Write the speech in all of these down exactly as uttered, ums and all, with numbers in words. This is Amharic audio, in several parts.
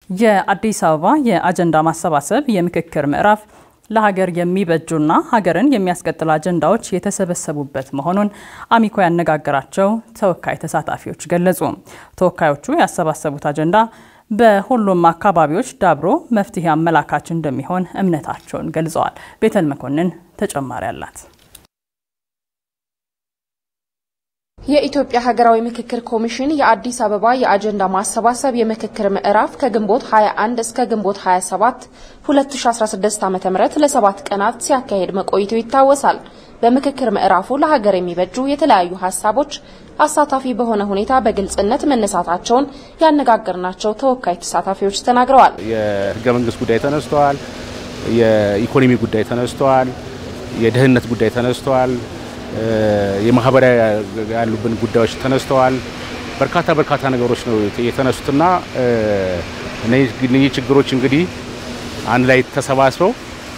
የአዲስ አበባ የአጀንዳ ማሰባሰብ የምክክር ምዕራፍ ለሀገር የሚበጁና ሀገርን የሚያስቀጥል አጀንዳዎች የተሰበሰቡበት መሆኑን አሚኮ ያነጋገራቸው ተወካይ ተሳታፊዎች ገለጹ። ተወካዮቹ ያሰባሰቡት አጀንዳ በሁሉም አካባቢዎች ዳብሮ መፍትሄ አመላካች እንደሚሆን እምነታቸውን ገልጸዋል። ቤተል መኮንን ተጨማሪ አላት። የኢትዮጵያ ሀገራዊ ምክክር ኮሚሽን የአዲስ አበባ የአጀንዳ ማሰባሰብ የምክክር ምዕራፍ ከግንቦት ሃያ አንድ እስከ ግንቦት ሃያ ሰባት ሁለት ሺህ አስራ ስድስት ዓመተ ምህረት ለሰባት ቀናት ሲያካሄድ መቆየቱ ይታወሳል። በምክክር ምዕራፉ ለሀገር የሚበጁ የተለያዩ ሐሳቦች አሳታፊ በሆነ ሁኔታ በግልጽነት መነሳታቸውን ያነጋገርናቸው ተወካይ ተሳታፊዎች ተናግረዋል። የህገ መንግስት ጉዳይ ተነስተዋል፣ የኢኮኖሚ ጉዳይ ተነስተዋል፣ የደህንነት ጉዳይ ተነስተዋል፣ የማህበራዊ ያሉብን ጉዳዮች ተነስተዋል። በርካታ በርካታ ነገሮች ነው የተነሱትና እነዚህ ችግሮች እንግዲህ አንድ ላይ ተሰባስበው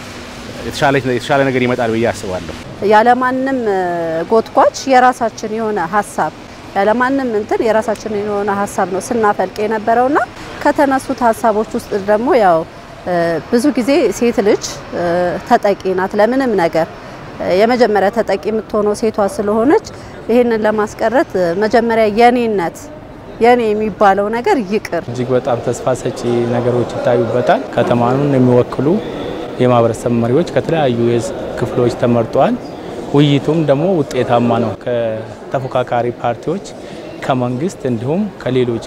የተሻለ የተሻለ ነገር ይመጣል ብዬ አስባለሁ። ያለማንም ጎትኳች የራሳችን የሆነ ሐሳብ ያለማንም እንትን የራሳችን የሆነ ሐሳብ ነው ስናፈልቅ የነበረውና ከተነሱት ሐሳቦች ውስጥ ደግሞ ያው ብዙ ጊዜ ሴት ልጅ ተጠቂ ናት ለምንም ነገር የመጀመሪያ ተጠቂ የምትሆነው ሴቷ ስለሆነች ይሄንን ለማስቀረት መጀመሪያ የኔነት የኔ የሚባለው ነገር ይቅር እጅግ በጣም ተስፋ ሰጪ ነገሮች ይታዩበታል። ከተማኑን የሚወክሉ የማህበረሰብ መሪዎች ከተለያዩ ክፍሎች ተመርጠዋል። ውይይቱም ደግሞ ውጤታማ ነው። ከተፎካካሪ ፓርቲዎች ከመንግስት እንዲሁም ከሌሎች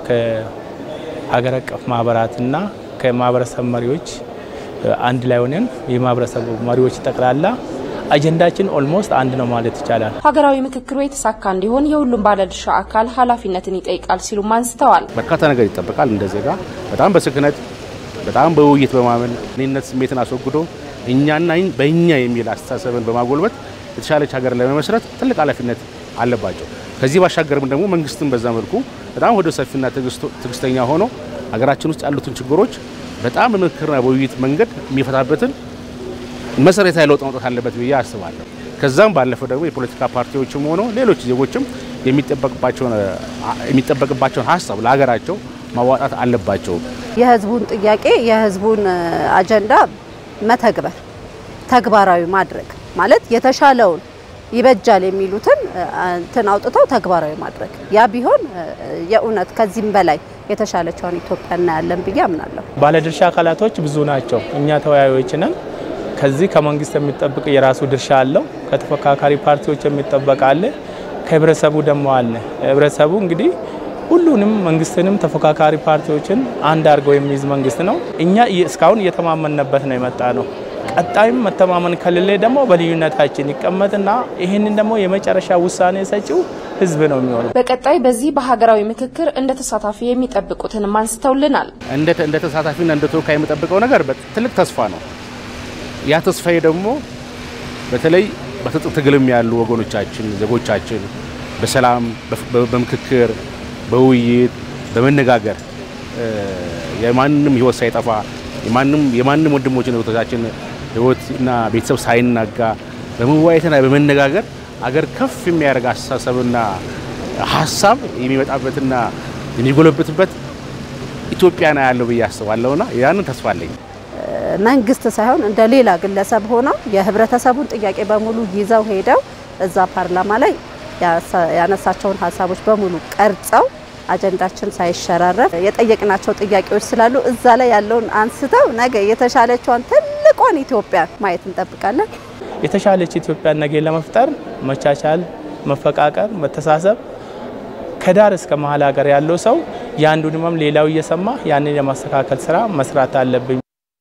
ከሀገር አቀፍ ማህበራትና ከማህበረሰብ መሪዎች አንድ ላይ ሆነን የማህበረሰብ መሪዎች ተጠቅላላ አጀንዳችን ኦልሞስት አንድ ነው ማለት ይቻላል። ሀገራዊ ምክክሩ የተሳካ እንዲሆን የሁሉም ባለድርሻ አካል ኃላፊነትን ይጠይቃል ሲሉ ማንስተዋል። በርካታ ነገር ይጠበቃል። እንደዚያ በጣም በስክነት በጣም በውይይት በማመን እኔነት ስሜትን አስወግዶ እኛና በእኛ የሚል አስተሳሰብን በማጎልበት የተሻለች ሀገር ለመመስረት ትልቅ ኃላፊነት አለባቸው። ከዚህ ባሻገርም ደግሞ መንግስትን በዛ መልኩ በጣም ወደ ሰፊና ትግስተኛ ሆኖ ሀገራችን ውስጥ ያሉትን ችግሮች በጣም በምክክርና በውይይት መንገድ የሚፈታበትን መሰረታዊ ለውጥ ማውጣት አለበት ብዬ አስባለሁ። ከዛም ባለፈው ደግሞ የፖለቲካ ፓርቲዎችም ሆኖ ሌሎች ዜጎችም የሚጠበቅባቸው የሚጠበቅባቸውን ሐሳብ ለሀገራቸው ማዋጣት አለባቸው። የህዝቡን ጥያቄ የህዝቡን አጀንዳ መተግበር ተግባራዊ ማድረግ ማለት የተሻለውን ይበጃል የሚሉትን እንትን አውጥተው ተግባራዊ ማድረግ ያ ቢሆን የኡነት ከዚህም በላይ የተሻለችውን ኢትዮጵያ እናያለን ብዬ አምናለሁ። ባለድርሻ አካላቶች ብዙ ናቸው። እኛ ተወያዮች ነን። ከዚህ ከመንግስት የሚጠበቅ የራሱ ድርሻ አለው። ከተፎካካሪ ፓርቲዎች የሚጠበቅ አለ። ከህብረተሰቡ ደግሞ አለ። ህብረተሰቡ እንግዲህ ሁሉንም መንግስትንም ተፎካካሪ ፓርቲዎችን አንድ አድርገው የሚይዝ መንግስት ነው። እኛ እስካሁን እየተማመንበት ነው የመጣ ነው። ቀጣይም መተማመን ከሌለ ደግሞ በልዩነታችን ይቀመጥና ይሄንን ደግሞ የመጨረሻ ውሳኔ ሰጪው ህዝብ ነው የሚሆነው። በቀጣይ በዚህ በሀገራዊ ምክክር እንደ ተሳታፊ የሚጠብቁትን ማንስተውልናል። እንደ እንደ ተሳታፊና እንደ ተወካይ የሚጠብቀው ነገር ትልቅ ተስፋ ነው። ያ ተስፋዬ ደግሞ በተለይ በትጥቅ ትግልም ያሉ ወገኖቻችን ዜጎቻችን በሰላም በምክክር በውይይት በመነጋገር የማንንም ህይወት ሳይጠፋ የማንንም የማንንም ወንድሞችን ህይወታችን ህይወትና ቤተሰብ ሳይናጋ በመዋየትና በመነጋገር አገር ከፍ የሚያደርግ አስተሳሰብና ሐሳብ የሚመጣበትና የሚጎለብትበት ኢትዮጵያና ያለው ብዬ አስባለሁና ያንን ተስፋ አለኝ። መንግስት ሳይሆን እንደ ሌላ ግለሰብ ሆኖ የህብረተሰቡን ጥያቄ በሙሉ ይዘው ሄደው እዛ ፓርላማ ላይ ያነሳቸውን ሐሳቦች በሙሉ ቀርጸው አጀንዳችን ሳይሸራረፍ የጠየቅናቸው ጥያቄዎች ስላሉ እዛ ላይ ያለውን አንስተው ነገ የተሻለችውን ትልቋን ኢትዮጵያ ማየት እንጠብቃለን። የተሻለች ኢትዮጵያ ነገ ለመፍጠር መቻቻል፣ መፈቃቀር፣ መተሳሰብ ከዳር እስከ መሃል ሀገር ያለው ሰው ያንዱንም ሌላው እየሰማ ያንን የማስተካከል ስራ መስራት አለብን።